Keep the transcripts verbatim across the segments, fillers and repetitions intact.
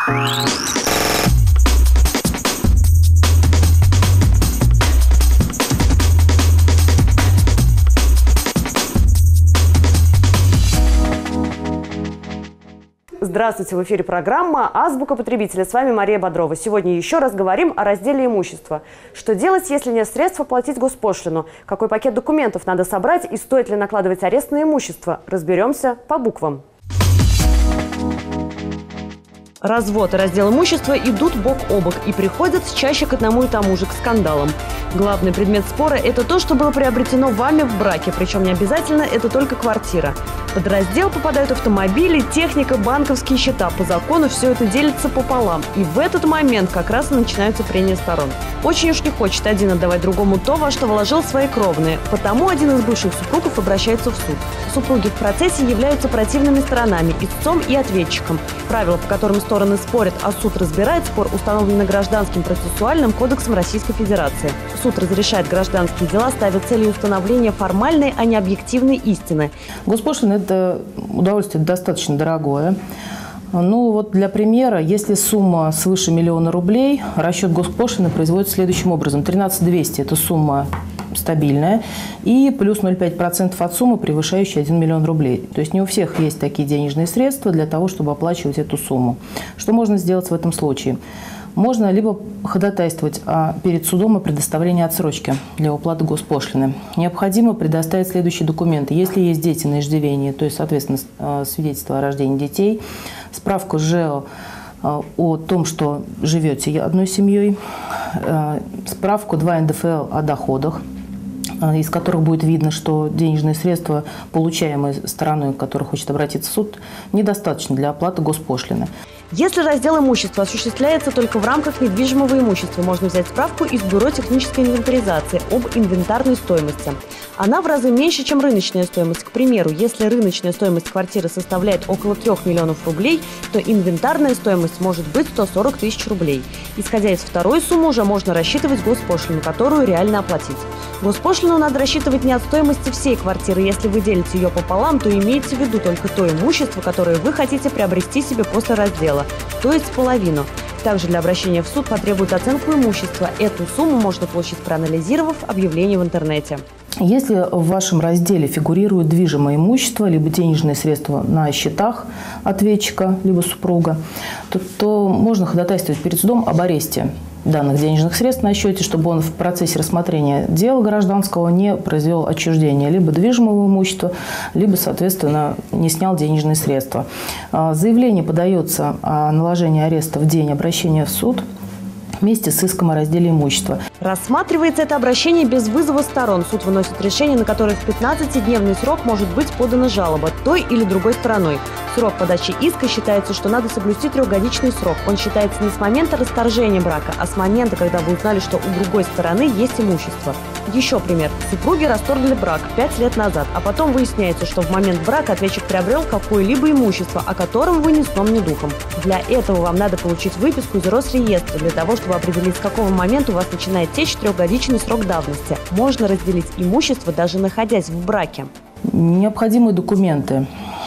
Здравствуйте, в эфире программа «Азбука потребителя». С вами Мария Бодрова. Сегодня еще раз говорим о разделе имущества. Что делать, если нет средств оплатить госпошлину? Какой пакет документов надо собрать и стоит ли накладывать арест на имущество? Разберемся по буквам. Развод и раздел имущества идут бок о бок и приходят чаще к одному и тому же, к скандалам. Главный предмет спора – это то, что было приобретено вами в браке, причем не обязательно это только квартира. Под раздел попадают автомобили, техника, банковские счета. По закону все это делится пополам. И в этот момент как раз и начинаются прения сторон. Очень уж не хочет один отдавать другому то, во что вложил свои кровные. Потому один из бывших супругов обращается в суд. Супруги в процессе являются противными сторонами – истцом и ответчиком. Правила, по которым стороны спорят, а суд разбирает спор, установлены Гражданским процессуальным кодексом Российской Федерации. Суд разрешает гражданские дела, ставя целью установления формальной, а не объективной истины. Госпошлина – это удовольствие достаточно дорогое. Ну вот для примера, если сумма свыше миллиона рублей, расчет госпошлины производится следующим образом. тринадцать тысяч двести – это сумма стабильная, и плюс ноль целых пять десятых процента от суммы, превышающей один миллион рублей. То есть не у всех есть такие денежные средства для того, чтобы оплачивать эту сумму. Что можно сделать в этом случае? Можно либо ходатайствовать перед судом о предоставлении отсрочки для уплаты госпошлины. Необходимо предоставить следующие документы. Если есть дети на иждивении, то есть, соответственно, свидетельство о рождении детей, справку ЖЭО о том, что живете одной семьей, справку два эн дэ эф эл о доходах, из которых будет видно, что денежные средства, получаемые стороной, которая хочет обратиться в суд, недостаточно для оплаты госпошлины. Если раздел имущества осуществляется только в рамках недвижимого имущества, можно взять справку из Бюро технической инвентаризации об инвентарной стоимости. Она в разы меньше, чем рыночная стоимость. К примеру, если рыночная стоимость квартиры составляет около трёх миллионов рублей, то инвентарная стоимость может быть сто сорок тысяч рублей. Исходя из второй суммы, уже можно рассчитывать госпошлину, которую реально оплатить. Госпошлину надо рассчитывать не от стоимости всей квартиры. Если вы делите ее пополам, то имейте в виду только то имущество, которое вы хотите приобрести себе после раздела, то есть половину. Также для обращения в суд потребуют оценку имущества. Эту сумму можно получить, проанализировав объявление в интернете. Если в вашем разделе фигурирует движимое имущество, либо денежные средства на счетах ответчика, либо супруга, то, то можно ходатайствовать перед судом об аресте данных денежных средств на счете, чтобы он в процессе рассмотрения дела гражданского не произвел отчуждение либо движимого имущества, либо, соответственно, не снял денежные средства. Заявление подается о наложении ареста в день обращения в суд вместе с иском о разделе имущества. Рассматривается это обращение без вызова сторон. Суд выносит решение, на которое в пятнадцатидневный срок может быть подана жалоба той или другой стороной. Срок подачи иска считается, что надо соблюсти трехгодичный срок. Он считается не с момента расторжения брака, а с момента, когда вы узнали, что у другой стороны есть имущество. Еще пример. Супруги расторгли брак пять лет назад, а потом выясняется, что в момент брака ответчик приобрел какое-либо имущество, о котором вы ни сном, ни духом. Для этого вам надо получить выписку из Росреестра, для того, чтобы определить, с какого момента у вас начинает течь трехгодичный срок давности. Можно разделить имущество, даже находясь в браке. Необходимые документы.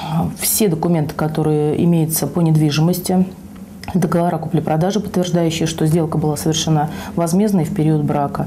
Все документы, которые имеются по недвижимости, договора купли-продажи, подтверждающие, что сделка была совершена возмездно и в период брака.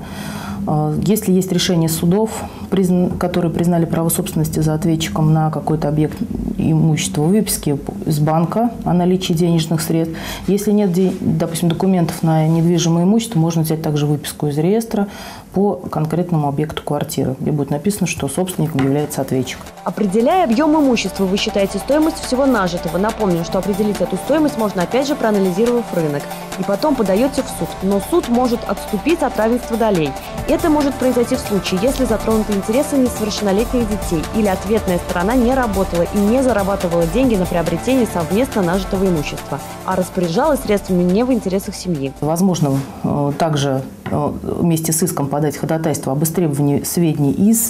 Если есть решение судов, которые признали право собственности за ответчиком на какой-то объект имущества, выписки из банка о наличии денежных средств. Если нет, допустим, документов на недвижимое имущество, можно взять также выписку из реестра по конкретному объекту квартиры, где будет написано, что собственником является ответчик. Определяя объем имущества, вы считаете стоимость всего нажитого. Напомню, что определить эту стоимость можно, опять же, проанализировав рынок. И потом подаете в суд. Но суд может отступить от равенства долей. Это может произойти в случае, если затронуты интересы несовершеннолетних детей или ответная сторона не работала и не зарабатывала деньги на приобретение совместно нажитого имущества, а распоряжалась средствами не в интересах семьи. Возможно, также вместе с иском подать ходатайство об истребовании сведений из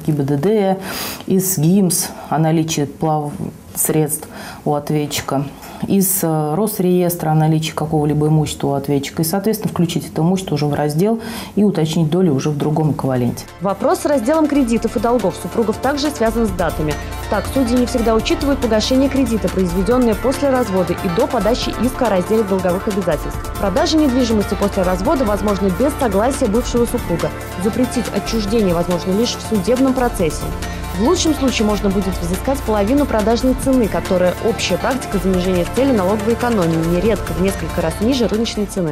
ГИБДД, из ГИМС о наличии плав средств у ответчика. из Росреестра о наличии какого-либо имущества у ответчика и, соответственно, включить это имущество уже в раздел и уточнить долю уже в другом эквиваленте. Вопрос с разделом кредитов и долгов супругов также связан с датами. Так, судьи не всегда учитывают погашение кредита, произведенное после развода и до подачи иска о разделе долговых обязательств. Продажа недвижимости после развода возможна без согласия бывшего супруга. Запретить отчуждение возможно лишь в судебном процессе. В лучшем случае можно будет взыскать половину продажной цены, которая общая практика занижения с целью налоговой экономии, нередко в несколько раз ниже рыночной цены.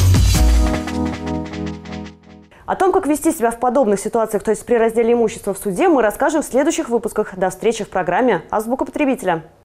О том, как вести себя в подобных ситуациях, то есть при разделе имущества в суде, мы расскажем в следующих выпусках. До встречи в программе «Азбука потребителя».